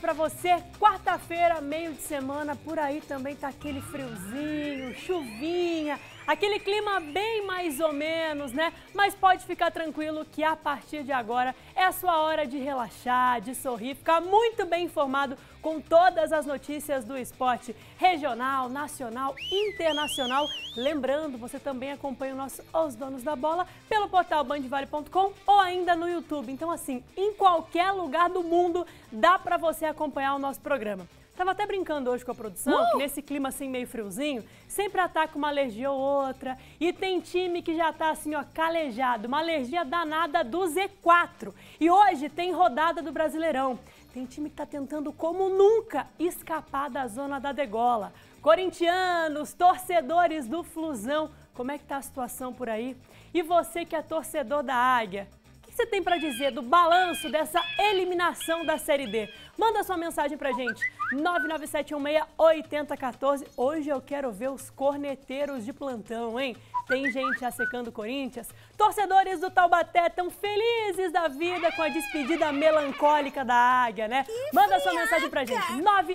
pra você. Quarta-feira, meio de semana, por aí também tá aquele friozinho, chuvinha, aquele clima bem mais ou menos, né? Mas pode ficar tranquilo que a partir de agora é a sua hora de relaxar, de sorrir, ficar muito bem informado com todas as notícias do esporte regional, nacional, internacional. Lembrando, você também acompanha o nosso Os Donos da Bola pelo portal bandvale.com ou ainda no YouTube. Então, assim, em qualquer lugar do mundo dá pra você acompanhar o nosso programa. Tava até brincando hoje com a produção, que nesse clima assim meio friozinho, sempre ataca uma alergia ou outra. E tem time que já tá assim, ó, calejado, uma alergia danada do Z4. E hoje tem rodada do Brasileirão. Tem time que tá tentando como nunca escapar da zona da degola. Corintianos, torcedores do Flusão, como é que tá a situação por aí? E você que é torcedor da Águia, o que você tem para dizer do balanço dessa eliminação da Série D? Manda sua mensagem pra gente, 997168014. Hoje eu quero ver os corneteiros de plantão, hein? Tem gente assecando o Corinthians. Torcedores do Taubaté tão felizes da vida com a despedida melancólica da Águia, né? Manda sua mensagem pra gente,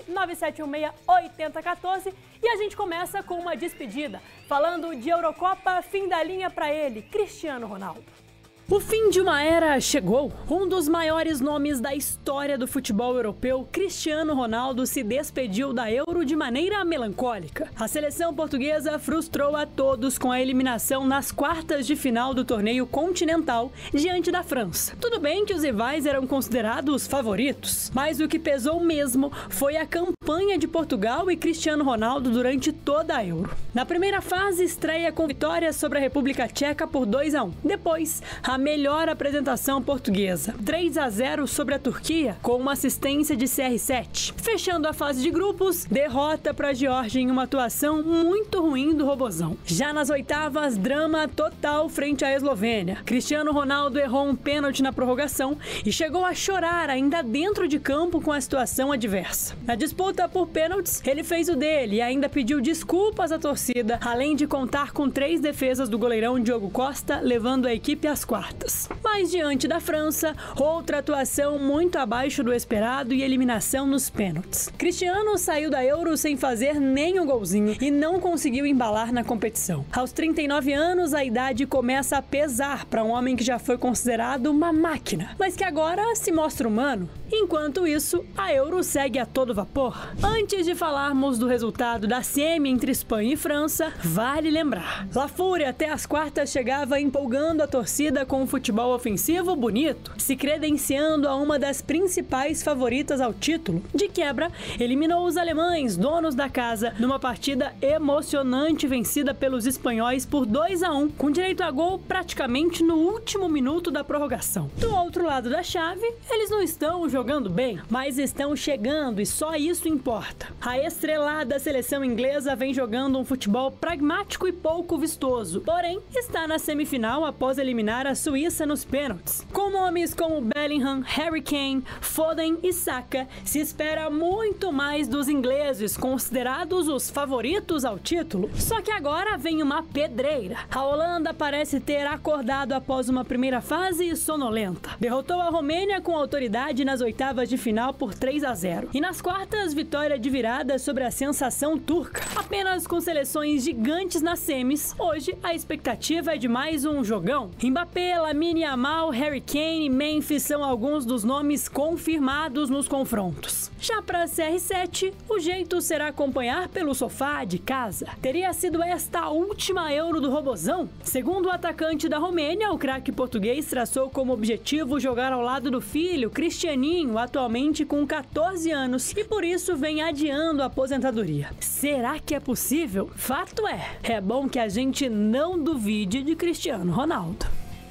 997168014. E a gente começa com uma despedida, falando de Eurocopa, fim da linha pra ele, Cristiano Ronaldo. O fim de uma era chegou. Um dos maiores nomes da história do futebol europeu, Cristiano Ronaldo, se despediu da Euro de maneira melancólica. A seleção portuguesa frustrou a todos com a eliminação nas quartas de final do torneio continental diante da França. Tudo bem que os rivais eram considerados favoritos, mas o que pesou mesmo foi a campanha de Portugal e Cristiano Ronaldo durante toda a Euro. Na primeira fase, estreia com vitória sobre a República Tcheca por 2-1. Depois, a melhor apresentação portuguesa, 3-0 sobre a Turquia, com uma assistência de CR7. Fechando a fase de grupos, derrota para a Geórgia em uma atuação muito ruim do Robozão. Já nas oitavas, drama total frente à Eslovênia. Cristiano Ronaldo errou um pênalti na prorrogação e chegou a chorar ainda dentro de campo com a situação adversa. Na disputa por pênaltis, ele fez o dele e ainda pediu desculpas à torcida, além de contar com 3 defesas do goleirão Diogo Costa, levando a equipe às quartas. Mas diante da França, outra atuação muito abaixo do esperado e eliminação nos pênaltis. Cristiano saiu da Euro sem fazer nem um golzinho e não conseguiu embalar na competição. Aos 39 anos, a idade começa a pesar para um homem que já foi considerado uma máquina, mas que agora se mostra humano. Enquanto isso, a Euro segue a todo vapor. Antes de falarmos do resultado da semi entre Espanha e França, vale lembrar: La Fúria até as quartas chegava empolgando a torcida com um futebol ofensivo bonito, se credenciando a uma das principais favoritas ao título. De quebra, eliminou os alemães, donos da casa, numa partida emocionante vencida pelos espanhóis por 2-1, com direito a gol praticamente no último minuto da prorrogação. Do outro lado da chave, eles não estão jogando bem, mas estão chegando e só isso importa. A estrelada seleção inglesa vem jogando um futebol pragmático e pouco vistoso, porém está na semifinal após eliminar a Suíça nos pênaltis. Com nomes como Bellingham, Harry Kane, Foden e Saka, se espera muito mais dos ingleses, considerados os favoritos ao título. Só que agora vem uma pedreira. A Holanda parece ter acordado após uma primeira fase sonolenta. Derrotou a Romênia com autoridade nas oitavas de final por 3-0. E nas quartas, vitória de virada sobre a sensação turca. Apenas com seleções gigantes nas semis, hoje a expectativa é de mais um jogão. Mbappé, Lamine Yamal, Harry Kane e Memphis são alguns dos nomes confirmados nos confrontos. Já para CR7, o jeito será acompanhar pelo sofá de casa. Teria sido esta a última Euro do Robozão? Segundo o atacante da Romênia, o craque português traçou como objetivo jogar ao lado do filho, Cristianinho, atualmente com 14 anos, e por isso vem adiando a aposentadoria. Será que é possível? Fato é bom que a gente não duvide de Cristiano Ronaldo.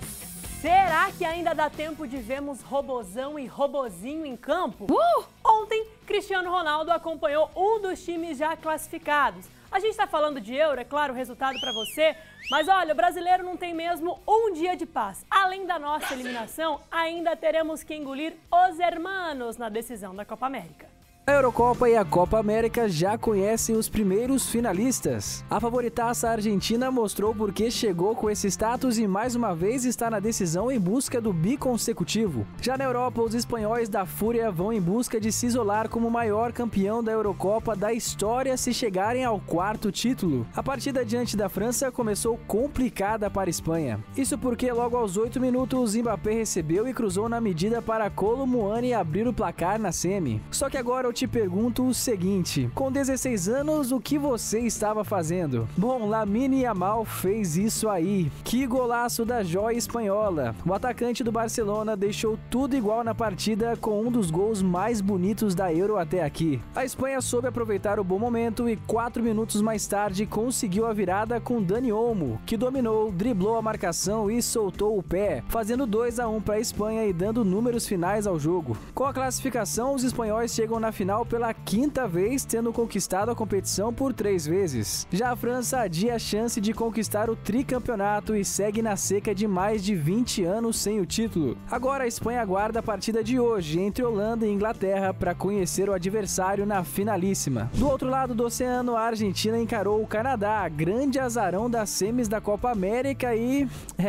Será que ainda dá tempo de vermos Robozão e Robozinho em campo? Ontem, Cristiano Ronaldo acompanhou um dos times já classificados. A gente está falando de Euro, é claro, o resultado para você, mas olha, o brasileiro não tem mesmo um dia de paz. Além da nossa eliminação, ainda teremos que engolir os hermanos na decisão da Copa América. A Eurocopa e a Copa América já conhecem os primeiros finalistas. A favoritaça argentina mostrou por que chegou com esse status e mais uma vez está na decisão em busca do biconsecutivo. Já na Europa, os espanhóis da Fúria vão em busca de se isolar como o maior campeão da Eurocopa da história se chegarem ao 4º título. A partida diante da França começou complicada para a Espanha. Isso porque logo aos 8 minutos, Mbappé recebeu e cruzou na medida para Kolo Muani abrir o placar na semi. Só que agora eu te pergunto o seguinte: com 16 anos, o que você estava fazendo? Bom, Lamine Yamal fez isso aí. Que golaço da joia espanhola! O atacante do Barcelona deixou tudo igual na partida com um dos gols mais bonitos da Euro até aqui. A Espanha soube aproveitar o bom momento e 4 minutos mais tarde conseguiu a virada com Dani Olmo, que dominou, driblou a marcação e soltou o pé, fazendo 2-1 para a Espanha e dando números finais ao jogo. Com a classificação, os espanhóis chegam na final pela 5ª vez, tendo conquistado a competição por 3 vezes. Já a França adia a chance de conquistar o tricampeonato e segue na seca de mais de 20 anos sem o título. Agora a Espanha aguarda a partida de hoje entre Holanda e Inglaterra para conhecer o adversário na finalíssima. Do outro lado do oceano, a Argentina encarou o Canadá, grande azarão das semis da Copa América e,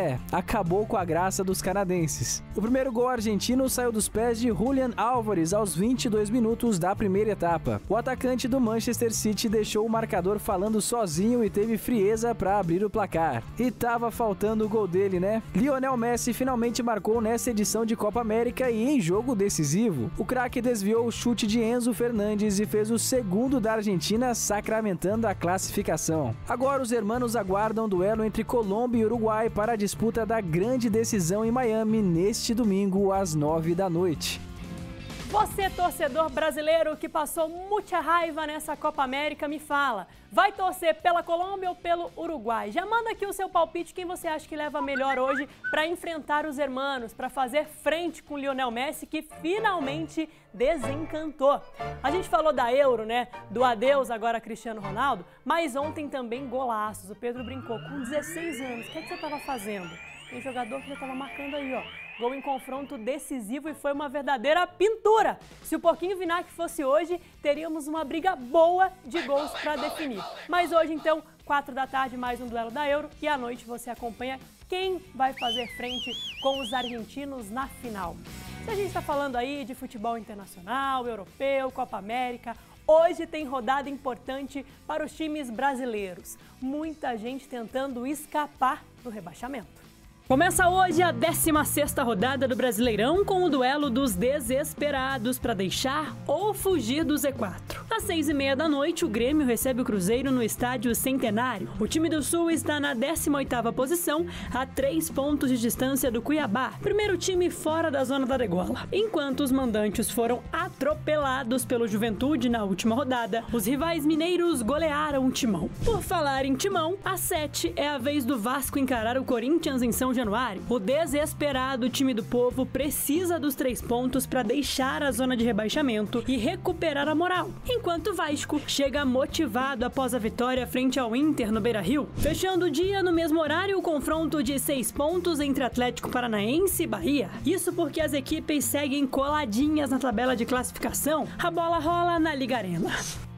acabou com a graça dos canadenses. O primeiro gol argentino saiu dos pés de Julián Álvares aos 22 minutos da primeira etapa. O atacante do Manchester City deixou o marcador falando sozinho e teve frieza para abrir o placar. E tava faltando o gol dele, né? Lionel Messi finalmente marcou nessa edição de Copa América e em jogo decisivo. O craque desviou o chute de Enzo Fernandes e fez o segundo da Argentina, sacramentando a classificação. Agora os hermanos aguardam o duelo entre Colômbia e Uruguai para a disputa da grande decisão em Miami neste domingo às 9 da noite. Você, torcedor brasileiro que passou muita raiva nessa Copa América, me fala, vai torcer pela Colômbia ou pelo Uruguai? Já manda aqui o seu palpite, quem você acha que leva melhor hoje para enfrentar os hermanos, para fazer frente com o Lionel Messi, que finalmente desencantou. A gente falou da Euro, né, do adeus agora a Cristiano Ronaldo, mas ontem também golaços. O Pedro brincou, com 16 anos, o que você estava fazendo? Tem jogador que já estava marcando aí, ó. Gol em confronto decisivo e foi uma verdadeira pintura. Se o Porquinho Vinagre fosse hoje, teríamos uma briga boa de gols para definir. Mas hoje, então, 4 da tarde, mais um duelo da Euro e à noite você acompanha quem vai fazer frente com os argentinos na final. Se a gente está falando aí de futebol internacional, europeu, Copa América, hoje tem rodada importante para os times brasileiros. Muita gente tentando escapar do rebaixamento. Começa hoje a 16ª rodada do Brasileirão com o duelo dos desesperados para deixar ou fugir do Z4. Às 6h30 da noite, o Grêmio recebe o Cruzeiro no estádio Centenário. O time do Sul está na 18ª posição, a 3 pontos de distância do Cuiabá, primeiro time fora da zona da degola. Enquanto os mandantes foram atropelados pelo Juventude na última rodada, os rivais mineiros golearam o Timão. Por falar em Timão, às 7 é a vez do Vasco encarar o Corinthians em São Januário. O desesperado time do povo precisa dos 3 pontos para deixar a zona de rebaixamento e recuperar a moral, enquanto o Vasco chega motivado após a vitória frente ao Inter no Beira-Rio. Fechando o dia, no mesmo horário, o confronto de 6 pontos entre Atlético Paranaense e Bahia. Isso porque as equipes seguem coladinhas na tabela de classificação. A bola rola na Liga Arena.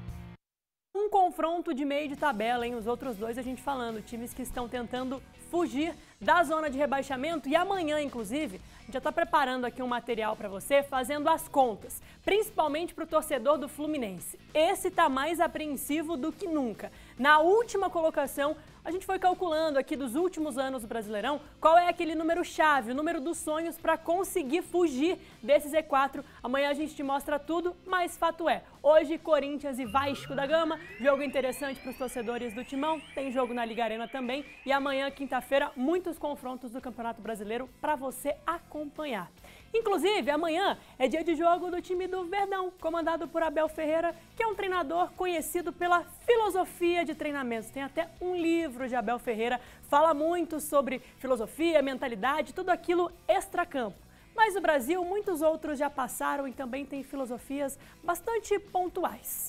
Um confronto de meio de tabela, hein? Os outros dois a gente falando, times que estão tentando fugir da zona de rebaixamento e amanhã, inclusive, a gente já está preparando aqui um material para você, fazendo as contas, principalmente para o torcedor do Fluminense. Esse está mais apreensivo do que nunca. Na última colocação, a gente foi calculando aqui dos últimos anos do Brasileirão qual é aquele número-chave, o número dos sonhos para conseguir fugir desse Z4. Amanhã a gente te mostra tudo, mas fato é, hoje Corinthians e Vasco da Gama, jogo interessante para os torcedores do Timão, tem jogo na Liga Arena também e amanhã, quinta-feira, muitos confrontos do Campeonato Brasileiro para você acompanhar. Inclusive, amanhã é dia de jogo do time do Verdão, comandado por Abel Ferreira, que é um treinador conhecido pela filosofia de treinamentos. Tem até um livro de Abel Ferreira, fala muito sobre filosofia, mentalidade, tudo aquilo extracampo. Mas no Brasil, muitos outros já passaram e também tem filosofias bastante pontuais.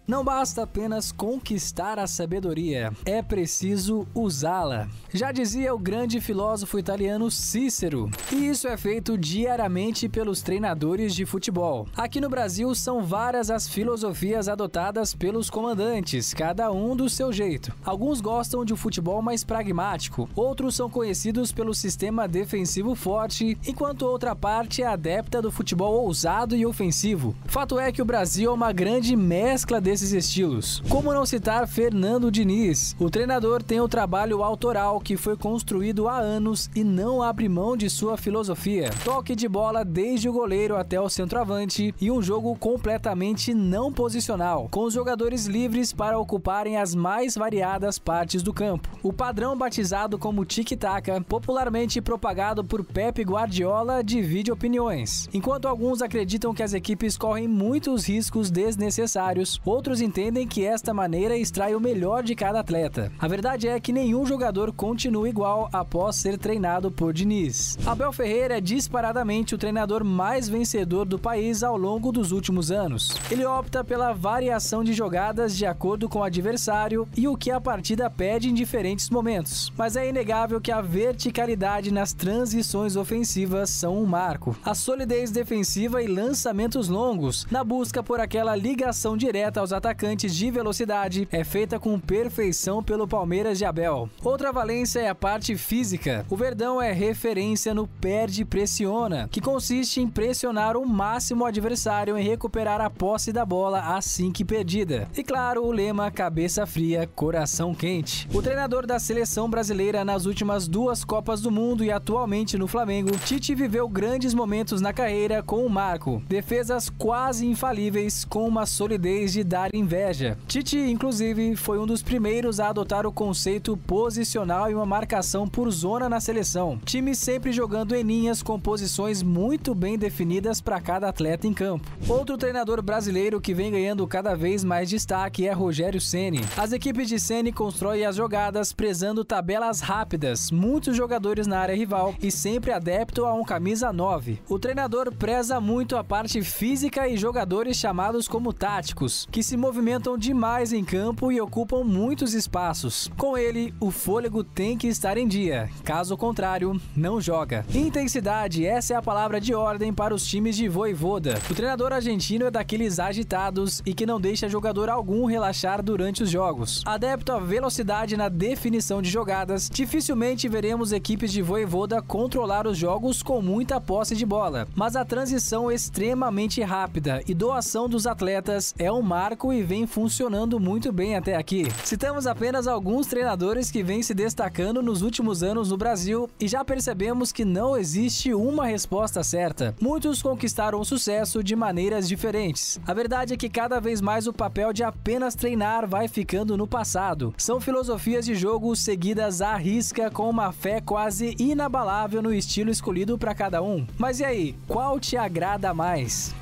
Não basta apenas conquistar a sabedoria, é preciso usá-la. Já dizia o grande filósofo italiano Cícero, e isso é feito diariamente pelos treinadores de futebol. Aqui no Brasil são várias as filosofias adotadas pelos comandantes, cada um do seu jeito. Alguns gostam de um futebol mais pragmático, outros são conhecidos pelo sistema defensivo forte, enquanto outra parte é adepta do futebol ousado e ofensivo. Fato é que o Brasil é uma grande mescla desses estilos. Como não citar Fernando Diniz? O treinador tem o trabalho autoral que foi construído há anos e não abre mão de sua filosofia. Toque de bola desde o goleiro até o centroavante e um jogo completamente não posicional, com os jogadores livres para ocuparem as mais variadas partes do campo. O padrão batizado como tic-tac, popularmente propagado por Pep Guardiola, divide opiniões. Enquanto alguns acreditam que as equipes correm muitos riscos desnecessários, outros entendem que esta maneira extrai o melhor de cada atleta. A verdade é que nenhum jogador continua igual após ser treinado por Diniz. Abel Ferreira é disparadamente o treinador mais vencedor do país ao longo dos últimos anos. Ele opta pela variação de jogadas de acordo com o adversário e o que a partida pede em diferentes momentos. Mas é inegável que a verticalidade nas transições ofensivas são um marco. A solidez defensiva e lançamentos longos, na busca por aquela ligação direta aos atacantes de velocidade, é feita com perfeição pelo Palmeiras de Abel. Outra valência é a parte física. O Verdão é referência no perde-pressiona, que consiste em pressionar o máximo o adversário em recuperar a posse da bola assim que perdida. E claro, o lema cabeça fria, coração quente. O treinador da seleção brasileira nas últimas 2 Copas do Mundo e atualmente no Flamengo, Tite viveu grandes momentos na carreira com o marco. Defesas quase infalíveis com uma solidez de dar inveja. Tite, inclusive, foi um dos primeiros a adotar o conceito posicional e uma marcação por zona na seleção. Time sempre jogando em linhas com posições muito bem definidas para cada atleta em campo. Outro treinador brasileiro que vem ganhando cada vez mais destaque é Rogério Ceni. As equipes de Ceni constroem as jogadas prezando tabelas rápidas, muitos jogadores na área rival e sempre adepto a um camisa 9. O treinador preza muito a parte física e jogadores chamados como táticos, que se movimentam demais em campo e ocupam muitos espaços. Com ele, o fôlego tem que estar em dia, caso contrário, não joga. Intensidade, essa é a palavra de ordem para os times de Vojvoda. O treinador argentino é daqueles agitados e que não deixa jogador algum relaxar durante os jogos. Adepto à velocidade na definição de jogadas, dificilmente veremos equipes de Vojvoda controlar os jogos com muita posse de bola, mas a transição extremamente rápida e doação dos atletas é um marco e vem funcionando muito bem até aqui. Citamos apenas alguns treinadores que vêm se destacando nos últimos anos no Brasil e já percebemos que não existe uma resposta certa. Muitos conquistaram o sucesso de maneiras diferentes. A verdade é que cada vez mais o papel de apenas treinar vai ficando no passado. São filosofias de jogo seguidas à risca com uma fé quase inabalável no estilo escolhido para cada um. Mas e aí, qual te agrada mais?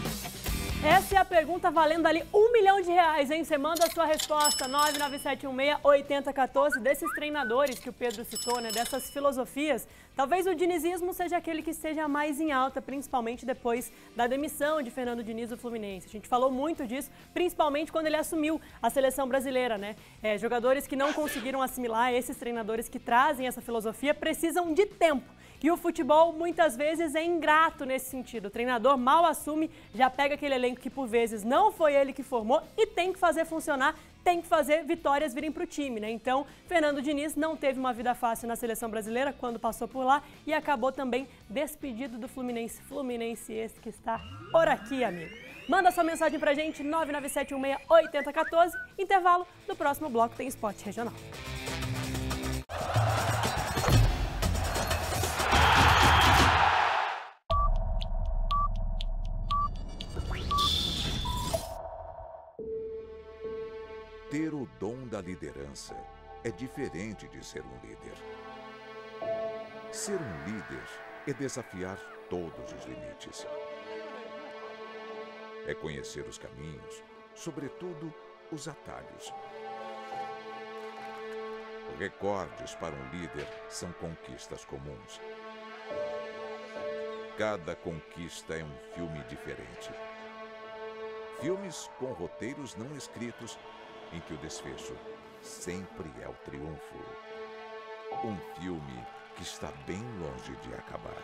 Essa é a pergunta valendo ali R$1 milhão, hein? Você manda a sua resposta, 99716-8014, desses treinadores que o Pedro citou, né? Dessas filosofias. Talvez o dinizismo seja aquele que esteja mais em alta, principalmente depois da demissão de Fernando Diniz do Fluminense. A gente falou muito disso, principalmente quando ele assumiu a seleção brasileira, né? Jogadores que não conseguiram assimilar, esses treinadores que trazem essa filosofia, precisam de tempo. E o futebol, muitas vezes, é ingrato nesse sentido. O treinador mal assume, já pega aquele elenco que, por vezes, não foi ele que formou e tem que fazer funcionar, tem que fazer vitórias virem para o time, né? Então, Fernando Diniz não teve uma vida fácil na seleção brasileira quando passou por lá e acabou também despedido do Fluminense. Fluminense esse que está por aqui, amigo. Manda sua mensagem pra gente, 99716-8014. Intervalo, no próximo bloco tem Esporte Regional. Ter o dom da liderança é diferente de ser um líder. Ser um líder é desafiar todos os limites. É conhecer os caminhos, sobretudo os atalhos. Recordes para um líder são conquistas comuns. Cada conquista é um filme diferente. filmes com roteiros não escritos, em que o desfecho sempre é o triunfo. Um filme que está bem longe de acabar.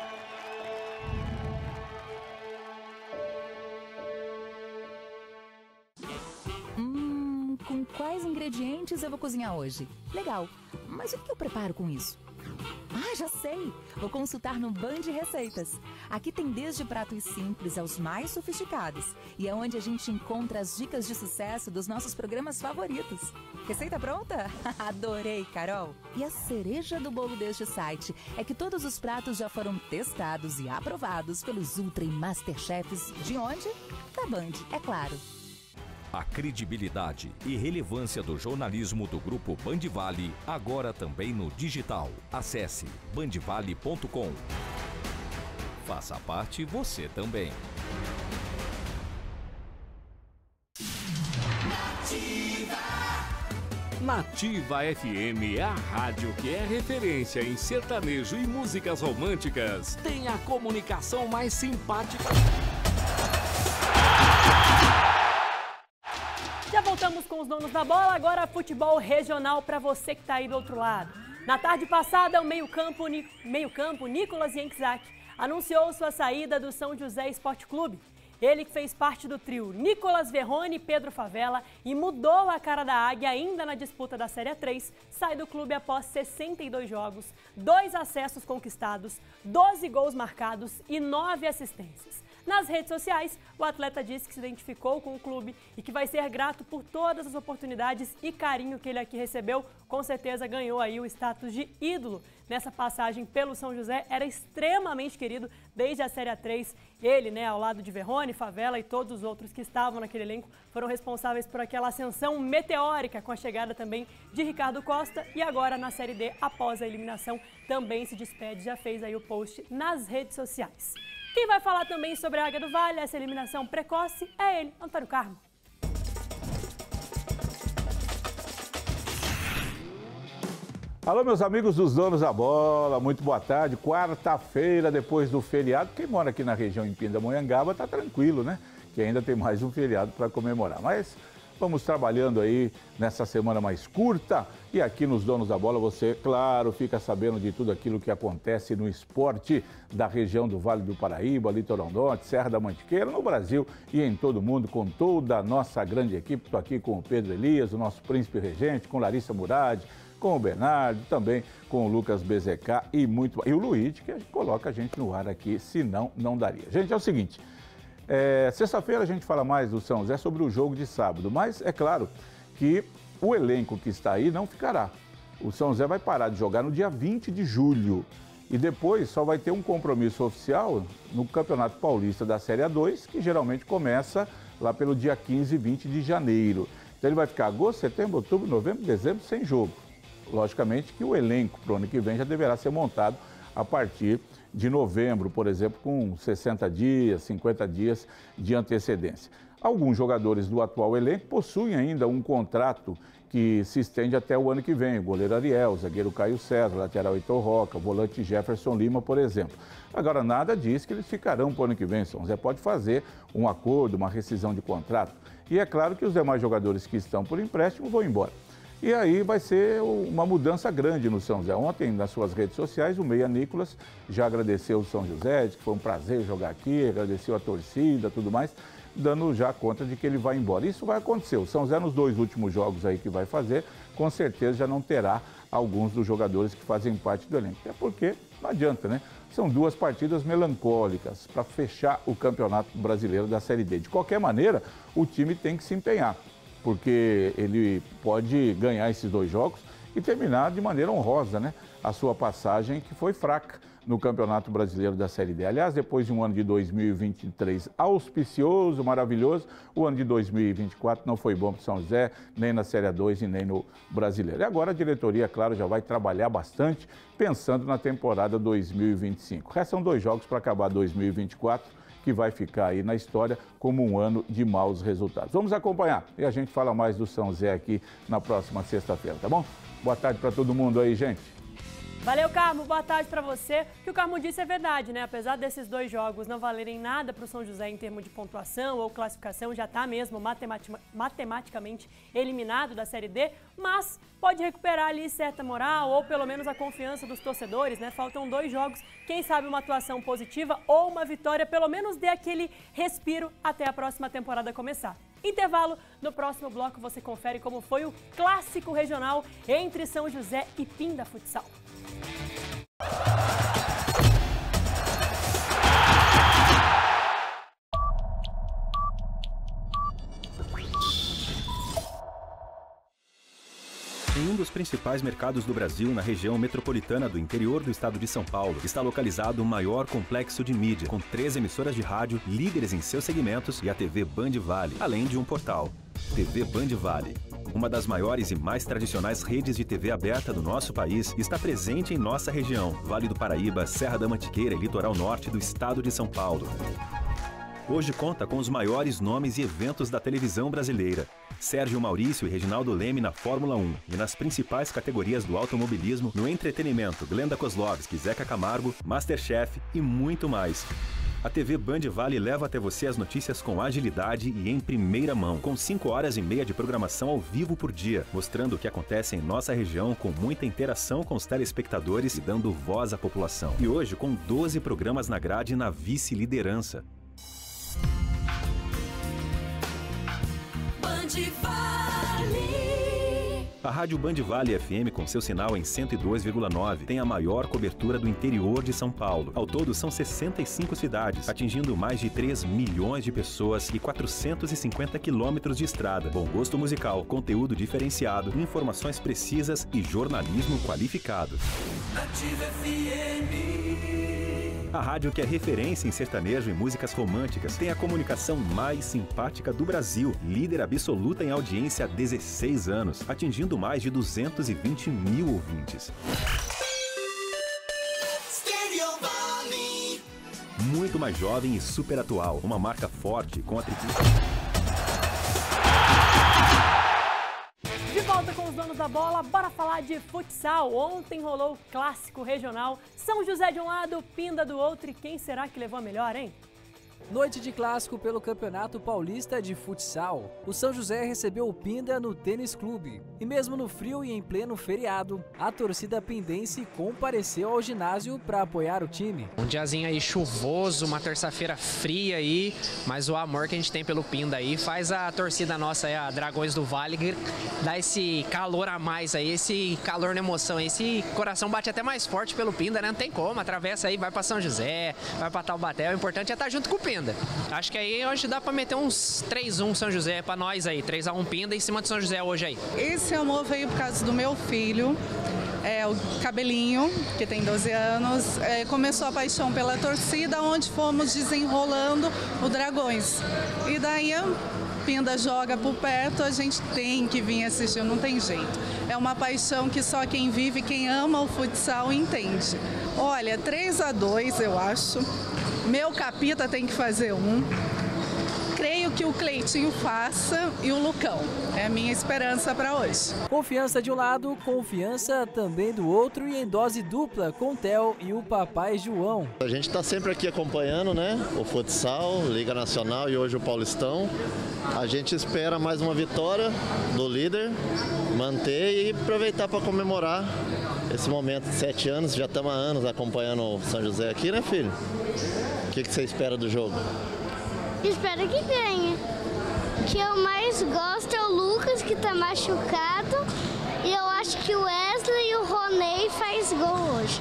Com quais ingredientes eu vou cozinhar hoje? Legal, mas o que eu preparo com isso? Ah, já sei! Vou consultar no Band Receitas. Aqui tem desde pratos simples aos mais sofisticados. E é onde a gente encontra as dicas de sucesso dos nossos programas favoritos. Receita pronta? Adorei, Carol! E a cereja do bolo deste site é que todos os pratos já foram testados e aprovados pelos Ultra e Masterchefs. De onde? Da Band, é claro. A credibilidade e relevância do jornalismo do Grupo Bandvale, agora também no digital. Acesse bandvale.com. Faça parte você também. Nativa FM é a rádio que é referência em sertanejo e músicas românticas. Tem a comunicação mais simpática. Já voltamos com os donos da bola, agora futebol regional para você que está aí do outro lado. Na tarde passada, o meio-campo Nicolas Yanczak anunciou sua saída do São José Esporte Clube. Ele que fez parte do trio Nicolas Verrone e Pedro Favela e mudou a cara da águia ainda na disputa da Série A3, sai do clube após 62 jogos, 2 acessos conquistados, 12 gols marcados e 9 assistências. Nas redes sociais, o atleta disse que se identificou com o clube e que vai ser grato por todas as oportunidades e carinho que ele aqui recebeu. Com certeza ganhou aí o status de ídolo. Nessa passagem pelo São José, era extremamente querido desde a Série A3. Ele, ao lado de Verrone, Favela e todos os outros que estavam naquele elenco, foram responsáveis por aquela ascensão meteórica com a chegada também de Ricardo Costa. E agora na Série D, após a eliminação, também se despede, já fez aí o post nas redes sociais. Quem vai falar também sobre a Águia do Vale, essa eliminação precoce, é ele, Antônio Carmo. Alô, meus amigos dos donos da bola, muito boa tarde. Quarta-feira, depois do feriado. Quem mora aqui na região em Pindamonhangaba tá tranquilo, né? Que ainda tem mais um feriado para comemorar. Mas vamos trabalhando aí nessa semana mais curta. E aqui nos Donos da Bola você, claro, fica sabendo de tudo aquilo que acontece no esporte da região do Vale do Paraíba, Litoral Norte, Serra da Mantiqueira, no Brasil e em todo o mundo, com toda a nossa grande equipe. Estou aqui com o Pedro Elias, o nosso príncipe regente, com Larissa Murad, com o Bernardo, também com o Lucas BZK e o Luiz, que coloca a gente no ar aqui, senão não daria. Gente, é o seguinte... sexta-feira a gente fala mais do São José sobre o jogo de sábado, mas é claro que o elenco que está aí não ficará. O São José vai parar de jogar no dia 20 de julho e depois só vai ter um compromisso oficial no Campeonato Paulista da Série A2, que geralmente começa lá pelo dia 15 e 20 de janeiro. Então ele vai ficar agosto, setembro, outubro, novembro, dezembro sem jogo. Logicamente que o elenco para o ano que vem já deverá ser montado a partir de novembro, por exemplo, com 60 dias, 50 dias de antecedência. Alguns jogadores do atual elenco possuem ainda um contrato que se estende até o ano que vem. O goleiro Ariel, o zagueiro Caio César, o lateral Heitor Roca, o volante Jefferson Lima, por exemplo. Agora, nada diz que eles ficarão para o ano que vem. São José pode fazer um acordo, uma rescisão de contrato. E é claro que os demais jogadores que estão por empréstimo vão embora. E aí vai ser uma mudança grande no São José. Ontem, nas suas redes sociais, o Meia Nicolas já agradeceu o São José, disse que foi um prazer jogar aqui, agradeceu a torcida, tudo mais, dando já conta de que ele vai embora. Isso vai acontecer. O São José, nos 2 últimos jogos aí que vai fazer, com certeza já não terá alguns dos jogadores que fazem parte do elenco. Até porque não adianta, né? São 2 partidas melancólicas para fechar o Campeonato Brasileiro da Série D. De qualquer maneira, o time tem que se empenhar, porque ele pode ganhar esses 2 jogos e terminar de maneira honrosa, né? A sua passagem, que foi fraca no Campeonato Brasileiro da Série D. Aliás, depois de um ano de 2023 auspicioso, maravilhoso, o ano de 2024 não foi bom para o São José, nem na Série A2 e nem no Brasileiro. E agora a diretoria, claro, já vai trabalhar bastante pensando na temporada 2025. Restam 2 jogos para acabar 2024, que vai ficar aí na história como um ano de maus resultados. Vamos acompanhar e a gente fala mais do São José aqui na próxima sexta-feira, tá bom? Boa tarde para todo mundo aí, gente. Valeu, Carmo. Boa tarde para você. O que o Carmo disse é verdade, né? Apesar desses 2 jogos não valerem nada para o São José em termos de pontuação ou classificação, já está mesmo matematicamente eliminado da Série D, mas pode recuperar ali certa moral ou pelo menos a confiança dos torcedores, né? Faltam 2 jogos, quem sabe uma atuação positiva ou uma vitória, pelo menos dê aquele respiro até a próxima temporada começar. Intervalo, no próximo bloco você confere como foi o clássico regional entre São José e Pinda Futsal. Em um dos principais mercados do Brasil, na região metropolitana do interior do estado de São Paulo, está localizado o maior complexo de mídia, com 3 emissoras de rádio, líderes em seus segmentos e a TV Band Vale, além de um portal. TV Band Vale, uma das maiores e mais tradicionais redes de TV aberta do nosso país, está presente em nossa região, Vale do Paraíba, Serra da Mantiqueira e litoral norte do estado de São Paulo. Hoje conta com os maiores nomes e eventos da televisão brasileira. Sérgio Maurício e Reginaldo Leme na Fórmula 1 e nas principais categorias do automobilismo, no entretenimento, Glenda Kozlovski, Zeca Camargo, Masterchef e muito mais. A TV Band Vale leva até você as notícias com agilidade e em primeira mão, com 5 horas e meia de programação ao vivo por dia, mostrando o que acontece em nossa região com muita interação com os telespectadores e dando voz à população. E hoje com 12 programas na grade na vice-liderança. A Rádio Band Vale FM, com seu sinal em 102,9, tem a maior cobertura do interior de São Paulo. Ao todo, são 65 cidades, atingindo mais de 3 milhões de pessoas e 450 quilômetros de estrada. Bom gosto musical, conteúdo diferenciado, informações precisas e jornalismo qualificado. Nativa FM. A rádio que é referência em sertanejo e músicas românticas tem a comunicação mais simpática do Brasil, líder absoluta em audiência há 16 anos, atingindo mais de 220 mil ouvintes. Muito mais jovem e super atual, uma marca forte com atributos. De volta com os donos da bola, bora falar de futsal. Ontem rolou o clássico regional, São José de um lado, Pinda do outro, e quem será que levou a melhor, hein? Noite de clássico pelo Campeonato Paulista de Futsal. O São José recebeu o Pinda no Tênis Clube. E mesmo no frio e em pleno feriado, a torcida pindense compareceu ao ginásio para apoiar o time. Um diazinho aí chuvoso, uma terça-feira fria aí, mas o amor que a gente tem pelo Pinda aí faz a torcida nossa aí, a Dragões do Vale, dar esse calor a mais aí, esse calor na emoção, esse coração bate até mais forte pelo Pinda, né? Não tem como, atravessa aí, vai para São José, vai para Taubaté, o importante é estar junto com o Pinda. Acho que aí hoje dá para meter uns 3-1 São José para nós aí, 3-1 Pinda em cima de São José hoje aí. Esse amor veio por causa do meu filho, o Cabelinho, que tem 12 anos, começou a paixão pela torcida, onde fomos desenrolando o Dragões. E daí a Pinda joga por perto, a gente tem que vir assistir, não tem jeito. É uma paixão que só quem vive, quem ama o futsal entende. Olha, 3-2 eu acho. Meu capita tem que fazer 1. Creio que o Cleitinho faça e o Lucão. É a minha esperança para hoje. Confiança de um lado, confiança também do outro e em dose dupla com o Theo e o Papai João. A gente está sempre aqui acompanhando, né? O futsal, Liga Nacional e hoje o Paulistão. A gente espera mais uma vitória do líder, manter e aproveitar para comemorar esse momento de 7 anos. Já estamos há anos acompanhando o São José aqui, né, filho? O que você espera do jogo? Espero que ganhe. O que eu mais gosto é o Lucas, que tá machucado. E eu acho que o Wesley e o Roney faz gol hoje.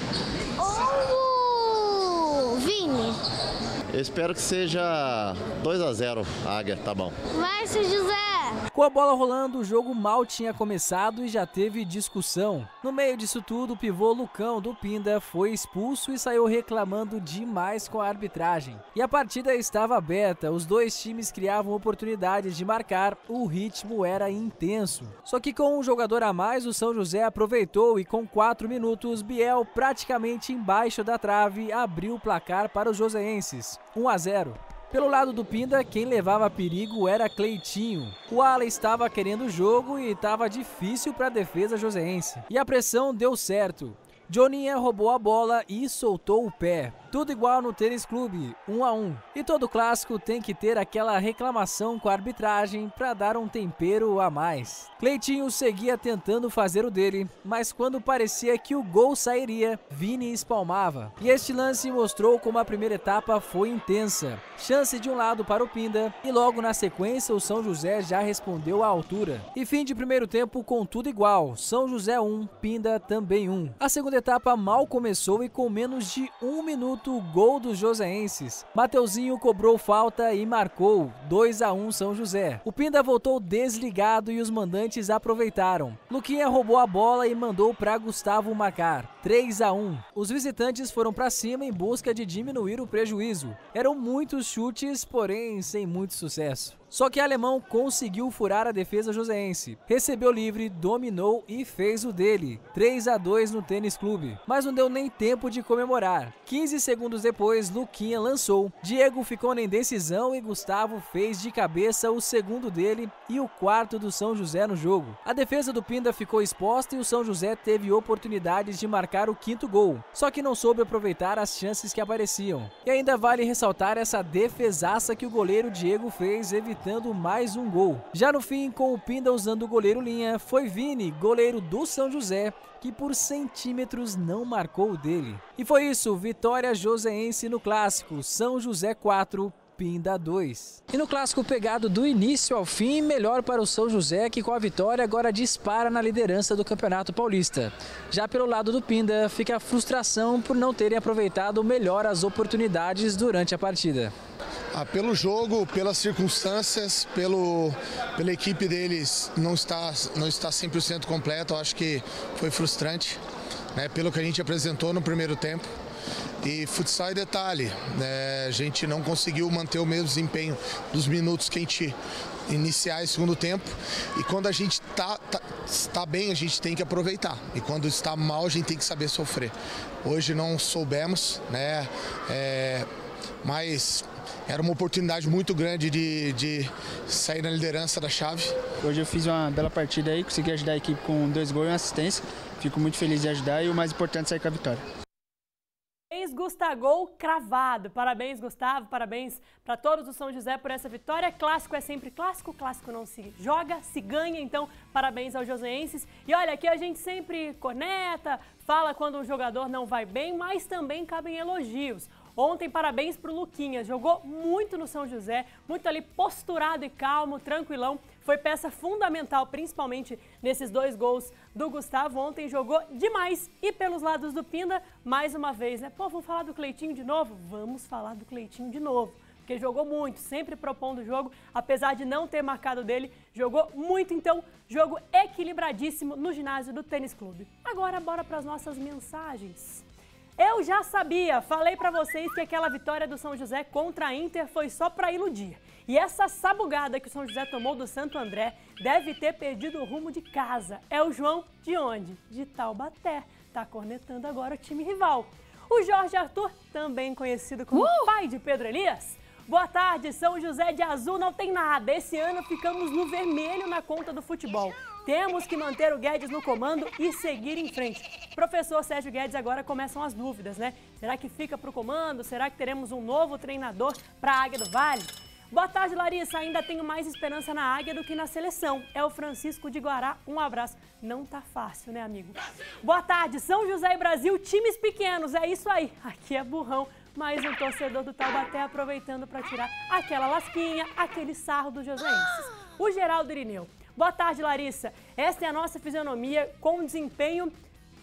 Ou o Vini. Eu espero que seja 2-0, Águia, tá bom. Vai, São José! Com a bola rolando, o jogo mal tinha começado e já teve discussão. No meio disso tudo, o pivô Lucão do Pinda foi expulso e saiu reclamando demais com a arbitragem. E a partida estava aberta, os dois times criavam oportunidades de marcar, o ritmo era intenso. Só que com um jogador a mais, o São José aproveitou e com 4 minutos, Biel, praticamente embaixo da trave, abriu o placar para os joseenses, 1-0. Pelo lado do Pinda, quem levava perigo era Cleitinho. O ala estava querendo o jogo e estava difícil para a defesa joseense. E a pressão deu certo. Joninha roubou a bola e soltou o pé. Tudo igual no Tênis Clube, 1-1. E todo clássico tem que ter aquela reclamação com a arbitragem para dar um tempero a mais. Cleitinho seguia tentando fazer o dele, mas quando parecia que o gol sairia, Vini espalmava. E este lance mostrou como a primeira etapa foi intensa. Chance de um lado para o Pinda e logo na sequência o São José já respondeu à altura. E fim de primeiro tempo com tudo igual, São José 1, Pinda também 1. A segunda etapa mal começou e com menos de 1 minuto o gol dos joseenses. Mateuzinho cobrou falta e marcou 2-1 São José. O Pinda voltou desligado e os mandantes aproveitaram. Luquinha roubou a bola e mandou para Gustavo marcar 3-1. Os visitantes foram para cima em busca de diminuir o prejuízo. Eram muitos chutes, porém sem muito sucesso. Só que o alemão conseguiu furar a defesa joseense. Recebeu livre, dominou e fez o dele. 3-2 no Tênis Clube. Mas não deu nem tempo de comemorar. 15 segundos depois, Luquinha lançou. Diego ficou na indecisão e Gustavo fez de cabeça o segundo dele e o quarto do São José no jogo. A defesa do Pinda ficou exposta e o São José teve oportunidades de marcar o quinto gol. Só que não soube aproveitar as chances que apareciam. E ainda vale ressaltar essa defesaça que o goleiro Diego fez, evitando mais um gol. Já no fim, com o Pinda usando o goleiro linha, foi Vini, goleiro do São José, que por centímetros não marcou o dele. E foi isso, vitória joseense no clássico, São José 4, Pinda 2. E no clássico pegado do início ao fim, melhor para o São José, que com a vitória agora dispara na liderança do Campeonato Paulista. Já pelo lado do Pinda, fica a frustração por não terem aproveitado melhor as oportunidades durante a partida. Pelo jogo, pelas circunstâncias, pela equipe deles não está 100% completa, eu acho que foi frustrante, né, pelo que a gente apresentou no primeiro tempo. E futsal é detalhe, né, a gente não conseguiu manter o mesmo desempenho dos minutos que a gente iniciar esse segundo tempo, e quando a gente está bem, a gente tem que aproveitar, e quando está mal, a gente tem que saber sofrer. Hoje não soubemos, né, mas era uma oportunidade muito grande de sair na liderança da chave. Hoje eu fiz uma bela partida aí, consegui ajudar a equipe com 2 gols e uma assistência. Fico muito feliz de ajudar e o mais importante é sair com a vitória. Parabéns, Gustavo, cravado. Parabéns, Gustavo, parabéns para todos do São José por essa vitória. Clássico é sempre clássico, clássico não se joga, se ganha, então parabéns aos joseenses. E olha, aqui a gente sempre corneta, fala quando um jogador não vai bem, mas também cabem elogios. Ontem, parabéns para o Luquinhas, jogou muito no São José, muito ali posturado e calmo, tranquilão. Foi peça fundamental, principalmente nesses 2 gols do Gustavo. Ontem jogou demais. E pelos lados do Pinda, mais uma vez, né? Pô, vamos falar do Cleitinho de novo? Vamos falar do Cleitinho de novo. Porque jogou muito, sempre propondo o jogo, apesar de não ter marcado dele, jogou muito. Então, jogo equilibradíssimo no ginásio do Tênis Clube. Agora, bora para as nossas mensagens. Eu já sabia, falei pra vocês que aquela vitória do São José contra a Inter foi só pra iludir. E essa sabugada que o São José tomou do Santo André deve ter perdido o rumo de casa. É o João de onde? De Taubaté. Tá cornetando agora o time rival. O Jorge Arthur, também conhecido como pai de Pedro Elias. Boa tarde, São José de azul não tem nada. Esse ano ficamos no vermelho na conta do futebol. Temos que manter o Guedes no comando e seguir em frente. Professor Sérgio Guedes, agora começam as dúvidas, né? Será que fica para o comando? Será que teremos um novo treinador para a Águia do Vale? Boa tarde, Larissa. Ainda tenho mais esperança na Águia do que na seleção. É o Francisco de Guará. Um abraço. Não tá fácil, né, amigo? Boa tarde, São José e Brasil, times pequenos. É isso aí. Aqui é burrão. Mais um torcedor do Taubaté aproveitando para tirar aquela lasquinha, aquele sarro dos joseenses. O Geraldo Irineu. Boa tarde, Larissa. Esta é a nossa fisionomia com o desempenho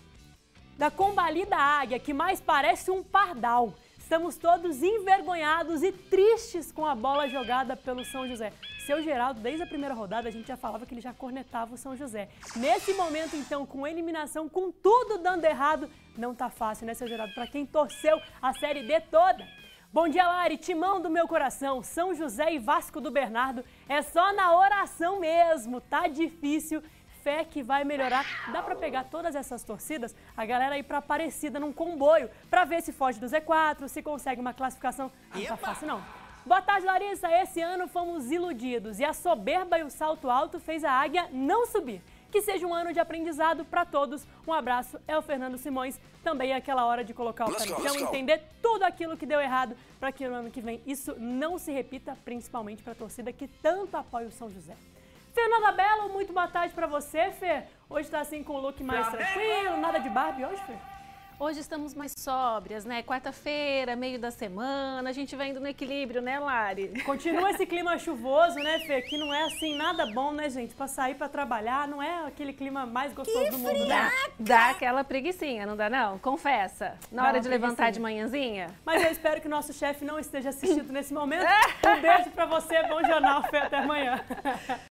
da combalida águia, que mais parece um pardal. Estamos todos envergonhados e tristes com a bola jogada pelo São José. Seu Geraldo, desde a primeira rodada, a gente já falava que ele já cornetava o São José. Nesse momento, então, com eliminação, com tudo dando errado, não tá fácil, né, seu Geraldo? Para quem torceu a Série D toda. Bom dia, Lari, timão do meu coração, São José e Vasco do Bernardo, é só na oração mesmo, tá difícil, fé que vai melhorar. Dá pra pegar todas essas torcidas, a galera ir pra Aparecida num comboio, pra ver se foge do Z4, se consegue uma classificação, não tá fácil não. Boa tarde, Larissa, esse ano fomos iludidos e a soberba e o salto alto fez a Águia não subir. Que seja um ano de aprendizado para todos. Um abraço, é o Fernando Simões. Também é aquela hora de colocar o pé no chão, entender tudo aquilo que deu errado para que no ano que vem isso não se repita, principalmente para a torcida que tanto apoia o São José. Fernanda Belo, muito boa tarde para você, Fê. Hoje tá assim com o look mais tranquilo, nada de Barbie hoje, Fê? Hoje estamos mais sóbrias, né? Quarta-feira, meio da semana, a gente vai indo no equilíbrio, né, Lari? Continua esse clima chuvoso, né, Fê? Que não é assim nada bom, né, gente? Pra sair pra trabalhar, não é aquele clima mais gostoso do mundo, né? Dá aquela preguicinha, não dá não? Confessa. Na hora de levantar de manhãzinha. Mas eu espero que o nosso chefe não esteja assistindo nesse momento. Um beijo pra você, bom jornal, Fê, até amanhã.